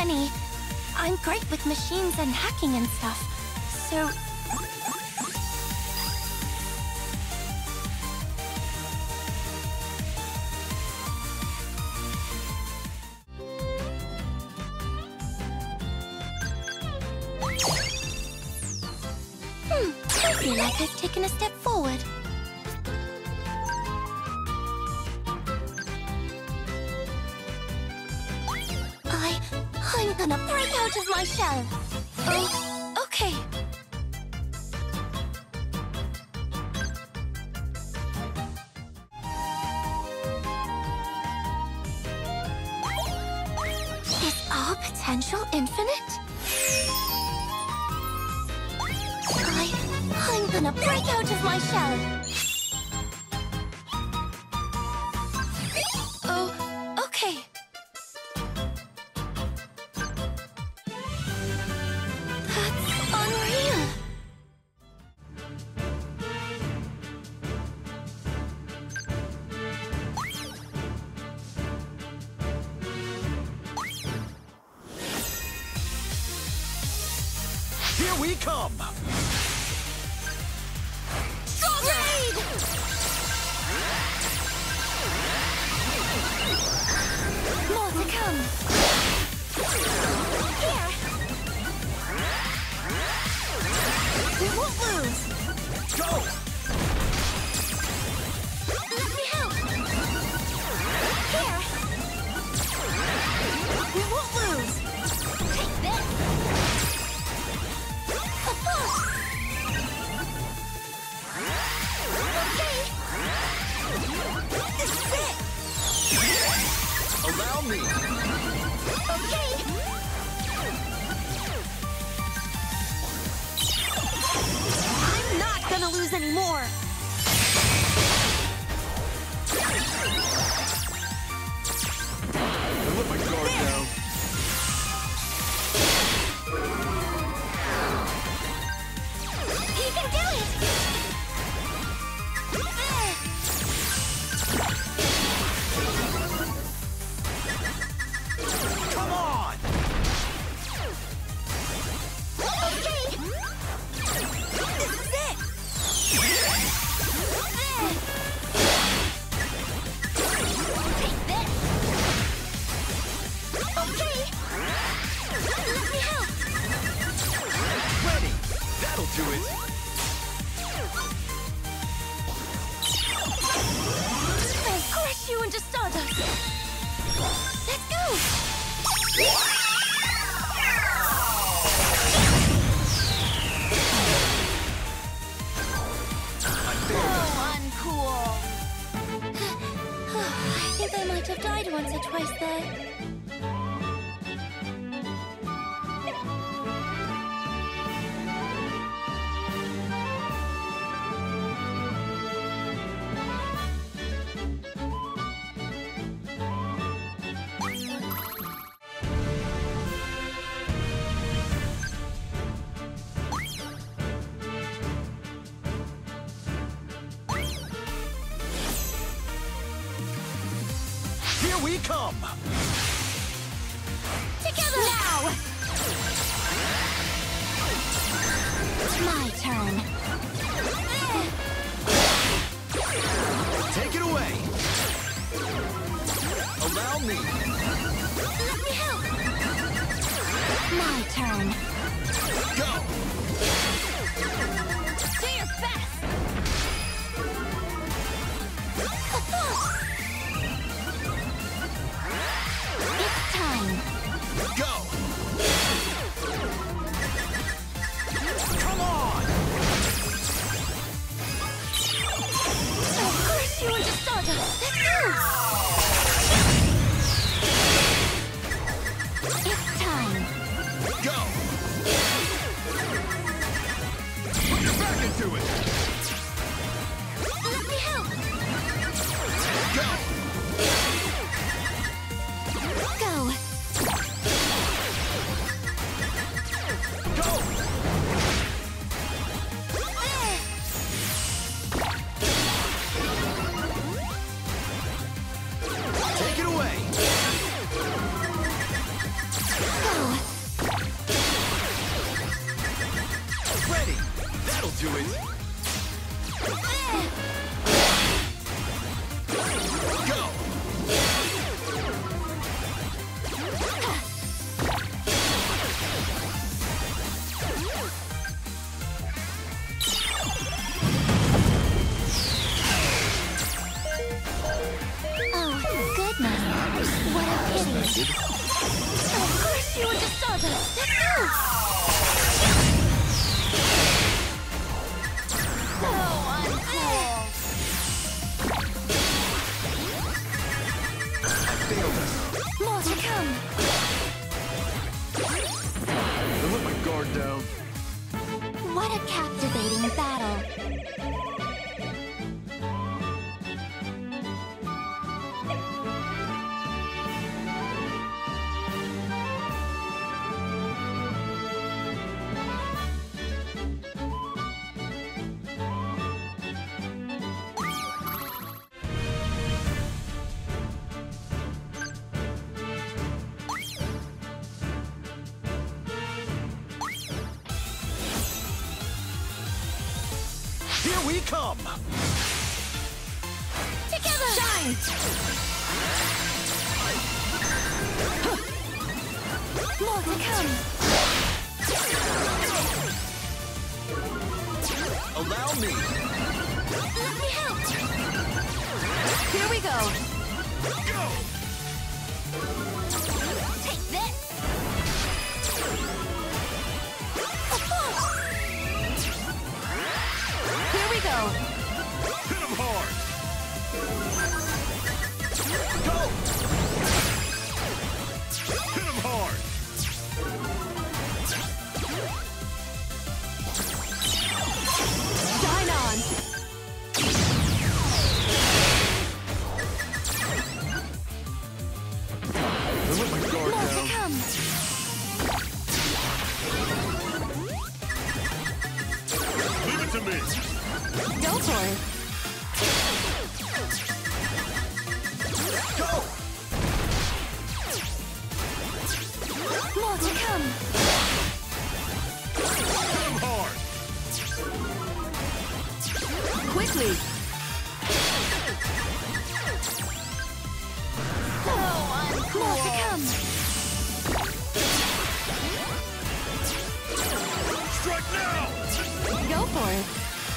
any. I'm great with machines and hacking and stuff. So... I feel like I've taken a step forward. I'm gonna break out of my shell. Oh, okay. Is our potential infinite? I'm gonna break out of my shell. Oh, okay. That's unreal. Here we come! More to come. Here. We won't lose. Go! Let me help. Here. We won't lose. Take this. A push. Okay. This is it. Allow me! Okay! I'm not gonna lose anymore! I let my guard down. You can do it! Come on! Okay! This is it! Take this! Okay! Let me help! Ready! That'll do it! I'll crush you into stardust! Let's go! Oh, uncool! I think I might have died once or twice there. Here we come! Together! Now! It's my turn. Take it away! Allow me! Let me help! My turn. Go! Do your best! It's time. Go! Come on! I'll crush you into stardust. Let's go! It's time. Go! do it. Go! Oh, goodness. What a pity. Of course you were just sawdust. Let's go! So uncool. Failed us. More to come. I let my guard down. What a captivating battle. Here we come! Together! Shine! More to come. Allow me! Let me help. Here we go. Go! Take this. A force. Here we go. Hit him hard! Go! Hit him hard! Shine on. I let my guard More to down. come. Leave it to me! Go for it. Go! More to come. Hit him hard! Quickly. So uncool. More to come. Strike now! Go for it.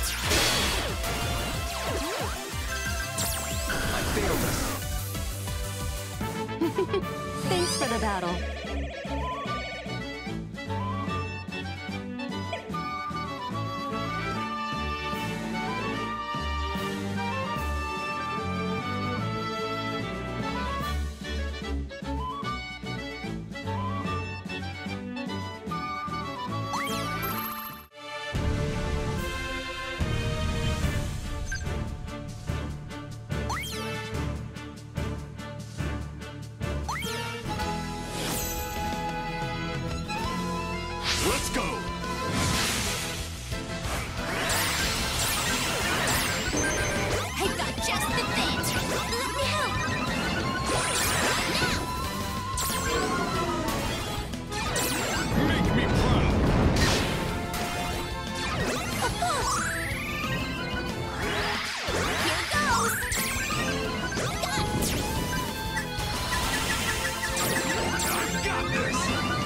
I failed us. Thanks for the battle. Let's go! I've got just the thing. Let me help. Make me proud! A force. Here goes. I've got this!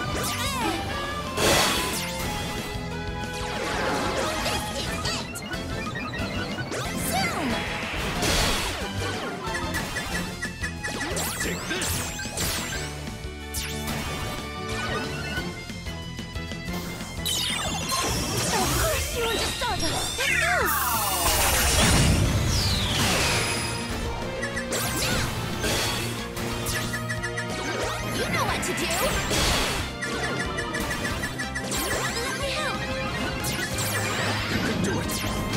Take this! Of course you were just sawdust. Let's go. You know what to do. Let me help. You can do it!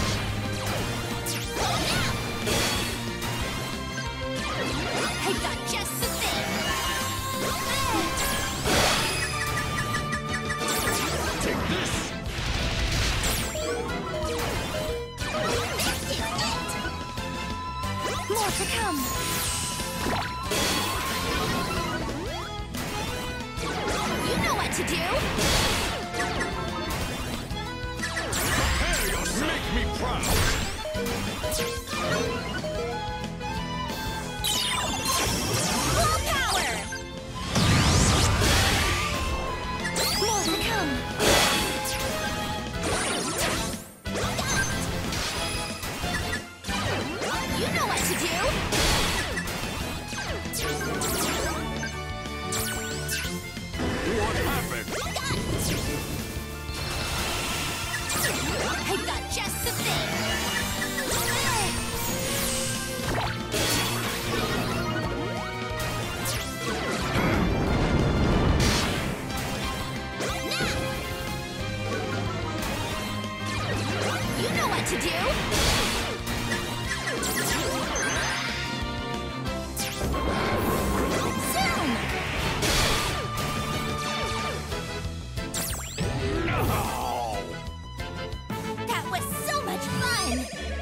I've got just the thing. Take this! This is it. More to come. You know what to do. Prepare yourself! me proud. Full power! More to come! You know what to do! What happened? I got just the thing! You know what to do! Zoom! No! That was so much fun!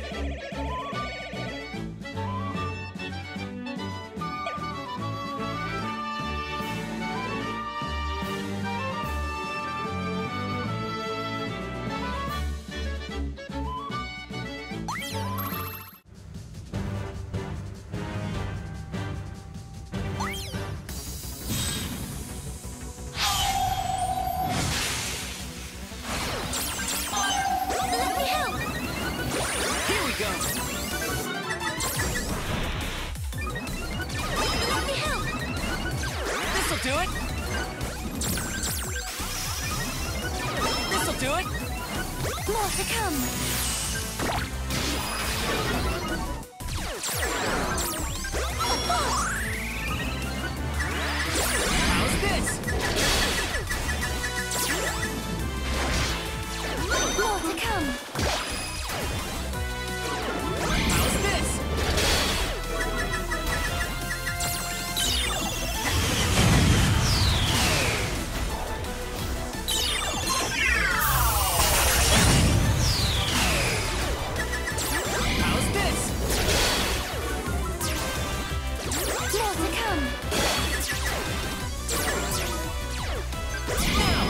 Let me help! Here we go. Let me help! This'll do it. This'll do it. More to come! How's this? More to come! How's this? How's this? More to come! Now.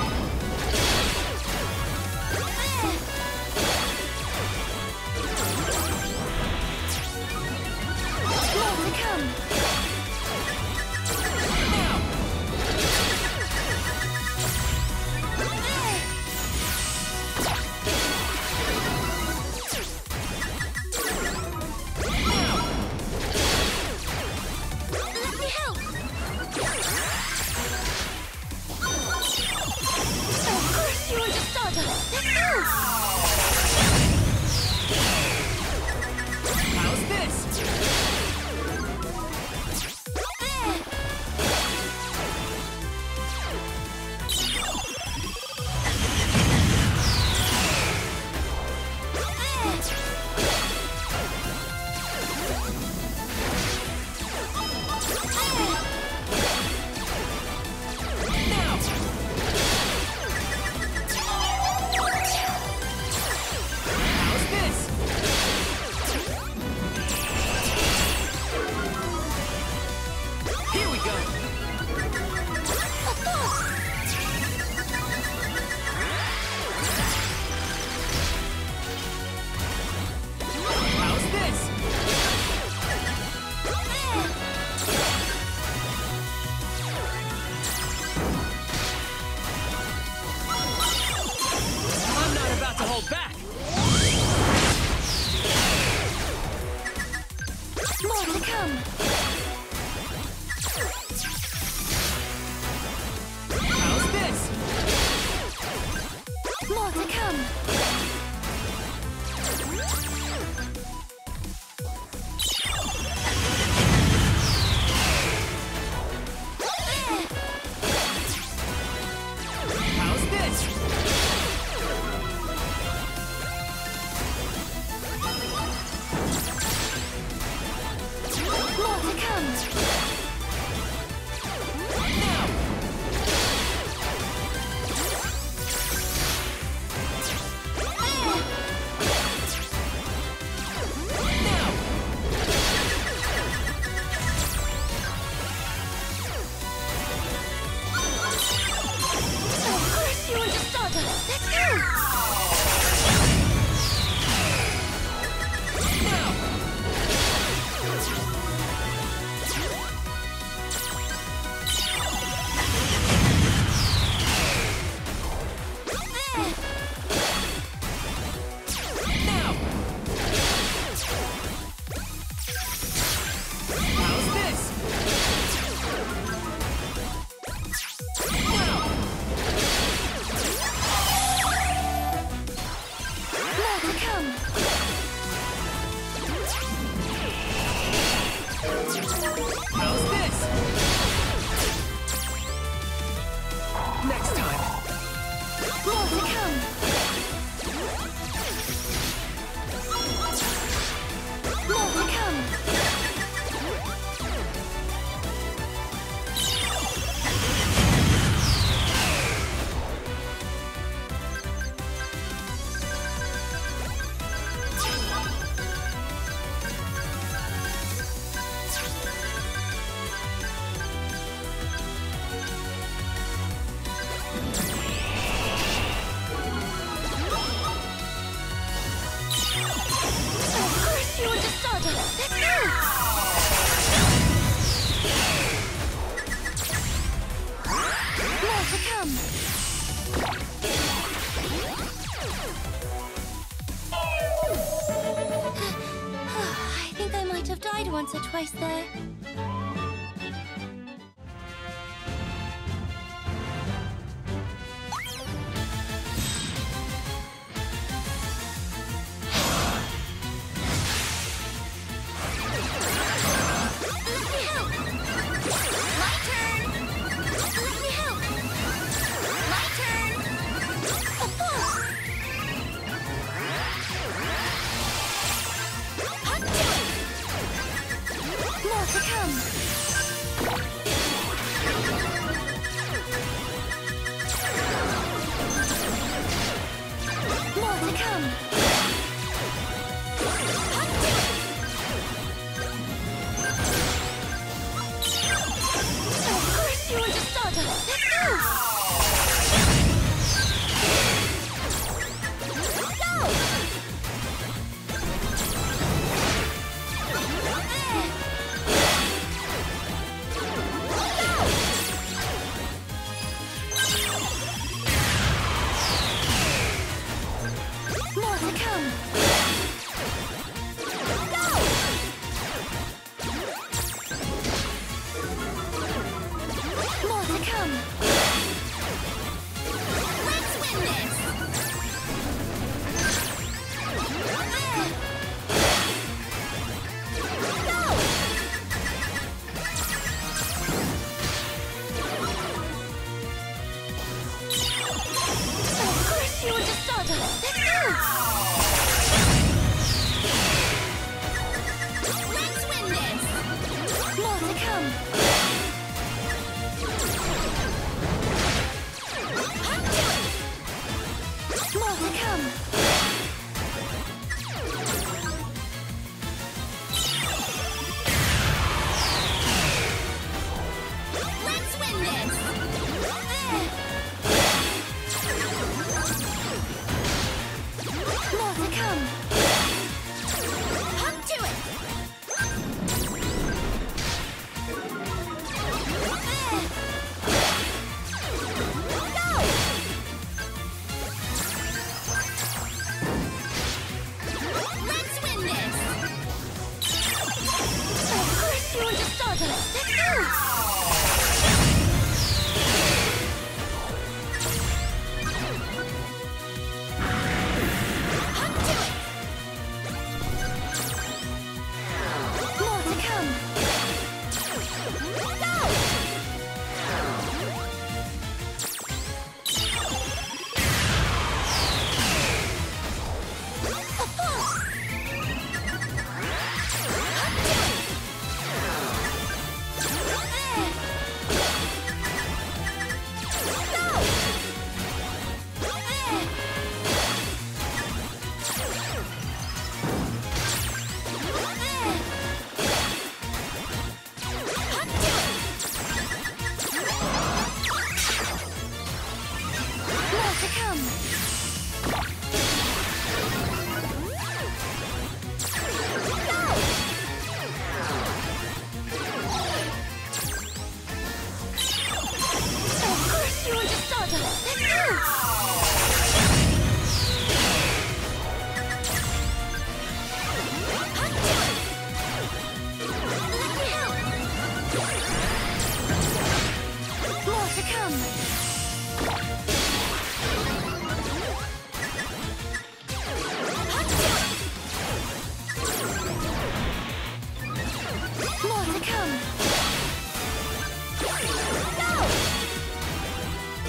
More to come! Now. Let me help! Of course you want to start us! Let's go! How's this? Now. How's this? Here we go. Of course! How's this? I'm not about to hold back. More to come! How's this? More to come! How's this? More to come! Now. Now. Of course you want to start us! Let's go! Next time. More to come. More to come. Once or twice there.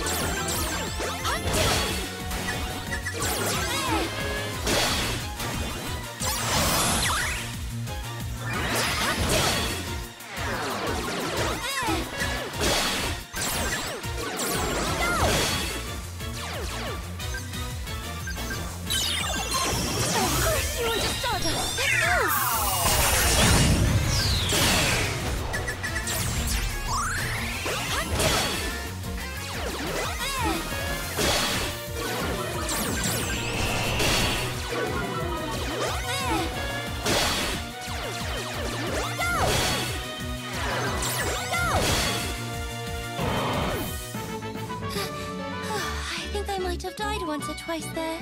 Have died once or twice there.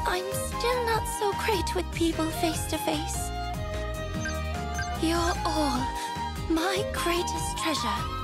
I'm still not so great with people face to face. You're all my greatest treasure.